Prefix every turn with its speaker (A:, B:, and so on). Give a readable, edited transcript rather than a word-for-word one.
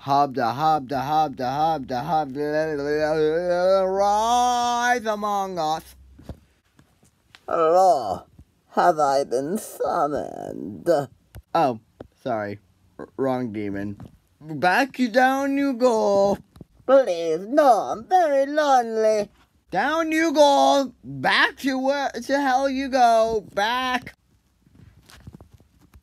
A: rise among us.
B: Hello, have I been summoned?
A: Oh, sorry, wrong demon. Back you down you go.
B: Please, no, I'm very lonely.
A: Down you go. Back to where to hell you go. Back.